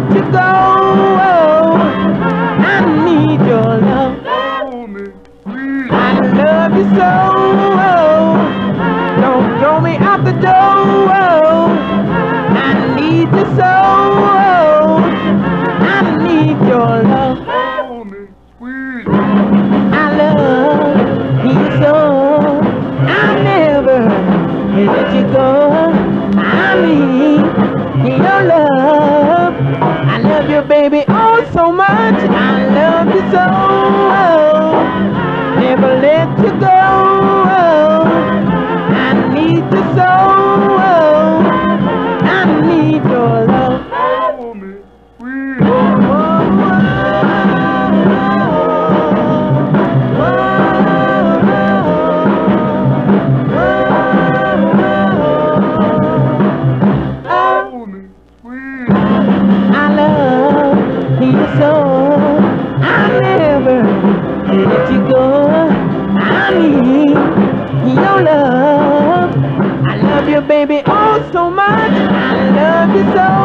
you go. I need your love. I love you so. Don't throw me out the door. I need you so. I need your love. I love you so. I'll never let you go. I need your love. I love you, baby, oh so much. I love you so. Never let you go. I need you so. I need your love. I love you so. I never let you go. I need your love. I love you, baby, oh so much. I love you so.